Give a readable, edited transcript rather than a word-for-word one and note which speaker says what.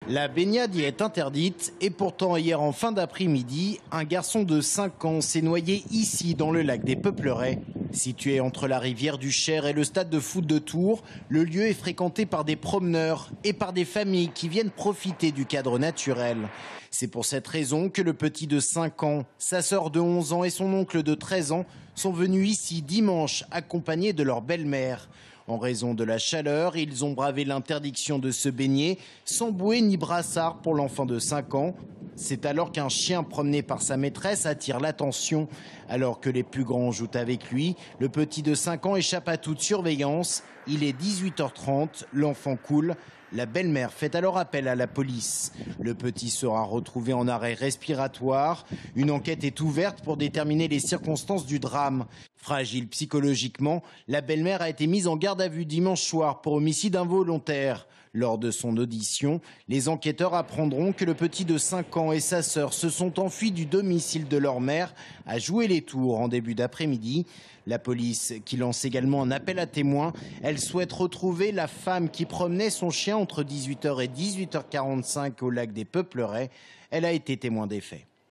Speaker 1: La baignade y est interdite et pourtant hier en fin d'après-midi, un garçon de 5 ans s'est noyé ici dans le lac des Peuplerets. Situé entre la rivière du Cher et le stade de foot de Tours, le lieu est fréquenté par des promeneurs et par des familles qui viennent profiter du cadre naturel. C'est pour cette raison que le petit de 5 ans, sa sœur de 11 ans et son oncle de 13 ans sont venus ici dimanche accompagnés de leur belle-mère. En raison de la chaleur, ils ont bravé l'interdiction de se baigner sans bouée ni brassard pour l'enfant de 5 ans. C'est alors qu'un chien promené par sa maîtresse attire l'attention. Alors que les plus grands jouent avec lui, le petit de 5 ans échappe à toute surveillance. Il est 18h30, l'enfant coule. La belle-mère fait alors appel à la police. Le petit sera retrouvé en arrêt respiratoire. Une enquête est ouverte pour déterminer les circonstances du drame. Fragile psychologiquement, la belle-mère a été mise en garde à vue dimanche soir pour homicide involontaire. Lors de son audition, les enquêteurs apprendront que le petit de 5 ans et sa sœur se sont enfuis du domicile de leur mère à jouer les tours en début d'après-midi. La police qui lance également un appel à témoins. Elle souhaite retrouver la femme qui promenait son chien entre 18h et 18h45 au lac des Peuplerets. Elle a été témoin des faits.